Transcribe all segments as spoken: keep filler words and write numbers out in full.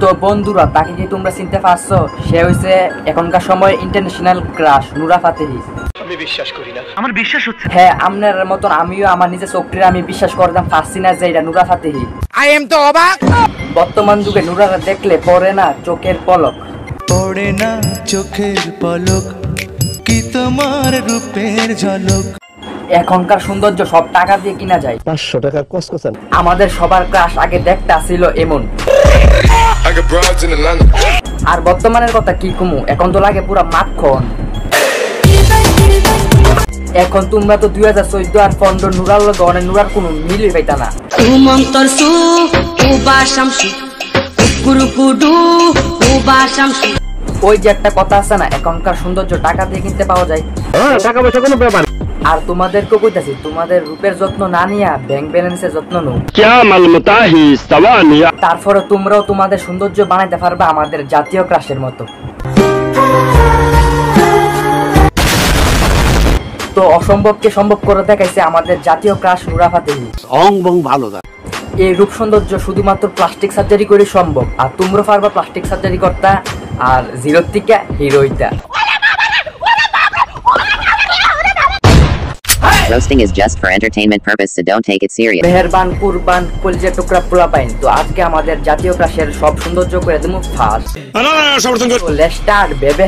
তো বন্ধুরা, তাকে কি তোমরা চিনতে পারছো? সে হইছে এখনকার সময় ইন্টারন্যাশনাল ক্রাশ নুরা ফাতেহি। আমি বিশ্বাস করি না, আমার বিশ্বাস হচ্ছে। হ্যাঁ, আপনার মতন আমিও আমার নিজের চোখে আমি বিশ্বাস করতাম পারছি না যে এটা নুরা ফাতেহি। আই এম তো অবাক। বর্তমান যুগে নুরারা দেখলে পড়ে না চোখের পলক, পড়ে না চোখের পলক, কি তোমার রূপের ঝলক। এখনকার সৌন্দর্য সব টাকা দিয়ে কিনা যায়। পাঁচশো টাকার কসকসান। আমাদের সবার ক্রাশ আগে দেখতে আসছিল এমন, আর বর্তমানের কথা কি কমু, এখন তো লাগে পুরা মাখন। এখন তোমরা তো দুই হাজার চোদ্দ আর পনেরো নুরার লগে অনেক নুরার কোনো মিলই পাইতা না। ওই যে একটা কথা আছে না, এখনকার সৌন্দর্য টাকা দিয়ে কিনতে পাওয়া যায়। টাকা পয়সা কোনো ব্যাপার। আর তোমাদেরকে কইতাছি, তোমাদের রূপের যত্ন না নিয়া ব্যাংক ব্যালেন্সের যত্ন নাও। তারপরে তোমরাও তোমাদের সৌন্দর্য বানাইতে পারবে আমাদের জাতীয় ক্রাশের মতো। তো অসম্ভবকে সম্ভব করে দেখাইছে আমাদের জাতীয় ক্রাশ নুরা ফাতেহি। অং বং ভালো না। এই রূপ সৌন্দর্য শুধুমাত্র প্লাস্টিক সার্জারি করে সম্ভব, আর তোমরা পারবা প্লাস্টিক সার্জারি করতে আর জিরোর থেকে হিরো হইতা। Roasting is just for entertainment purpose, so don't take it serious. মেহেরবান কুরবান কলজে টুকরা পোলা পাইন। তো আজকে আমাদের জাতীয় ক্রাশের সব সৌন্দর্য করে দেবো ফার্স্ট। লেটস স্টার্ট বেবে।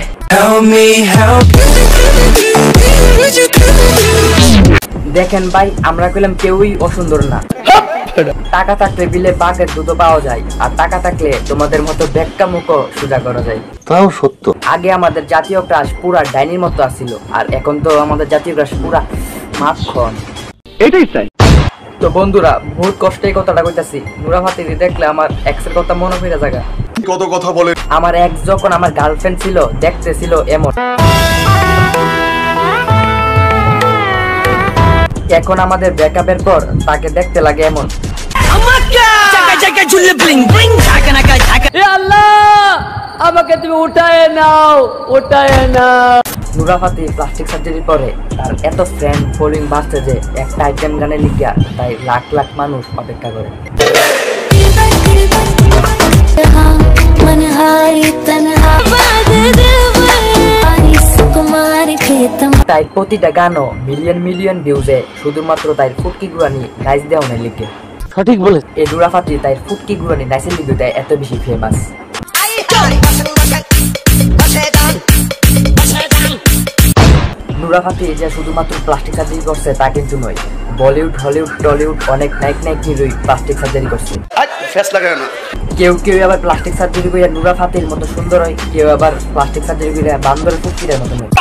দেখেন ভাই, আমরা কইলাম কেউই অসুন্দর না। টাকা থাকলে বিলে বাঘের দুধ পাওয়া যায়, আর টাকা থাকলে তোমাদের মতো বেক্কা মুখও সোজা করা যায়। তাও সত্য। আগে আমাদের জাতীয় ক্রাশ পুরা ডাইনির মতো আসছিল, আর এখন তো আমাদের জাতীয় ক্রাশ পুরা মাখন। এটাই চাই। তো বন্ধুরা, বহুত কষ্টে কথাটা কইতাছি। নুরা ফাতেহি দেখলে আমার এক্সের কথা মনে পড়ে জায়গা। কত কথা বলে। আমার এক্স যখন আমার গার্লফ্রেন্ড ছিল, দেখতে ছিল এমন। এখন আমাদের ব্রেকআপের পর তাকে দেখতে লাগে এমন। আমাকে তুমি উঠায় নাও, উঠায় নাও। নুরা ফাতেহি প্লাস্টিক সার্জারির পরে তার এত ফ্রেন্ড ফলোইং বাড়ছে যে একটা আইটেম গানে লিখিয়া তাই লাখ লাখ মানুষ অপেক্ষা করে। তাই প্রতিটা গানও মিলিয়ন মিলিয়ন ভিউজে শুধুমাত্র তাই ফুটকি গুড়ানি নাইস দেওয়ানে লিখে। সঠিক বলে। এই নুরা ফাতেহি তাই ফুটকি গুড়ানি নাইসের লিখে এত বেশি ফেমাস। নুরা ফাতেহি যে শুধুমাত্র প্লাস্টিক সার্জারি করছে তা কিন্তু নয়, বলিউড হলিউড টলিউড অনেক নায়ক নায়িকারই প্লাস্টিক সার্জারি করছে। কেউ কেউ আবার প্লাস্টিক সার্জারি করে নুরা ফাতেহির মতো সুন্দর হয়, কেউ আবার প্লাস্টিক সার্জারি করে বান্দরের ফুটকির মতো হয়।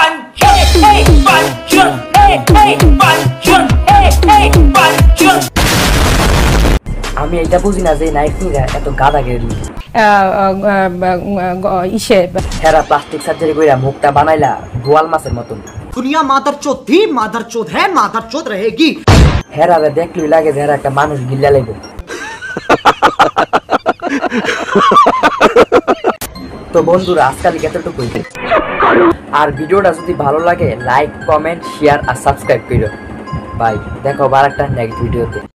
আমি এটা বুঝি না যে নায়িকরা এত গাদা গেলি ইসে হেরা প্লাস্টিক সার্জারি করে মুখটা বানাইলা গোয়াল মাছের মতন। दुनिया मादरचोद थी, मादरचोद है, मादरचोद रहेगी। হেরা দেখলেই লাগে যে হেরা একটা মানুষ গিল্লা লাগবে। তো বন্ধুরা, আজকাল এতটুকুই। আর ভিডিওটা যদি ভালো লাগে লাইক কমেন্ট শেয়ার আর সাবস্ক্রাইব করো। বাই, দেখো আবার একটা নেক্সট ভিডিওতে।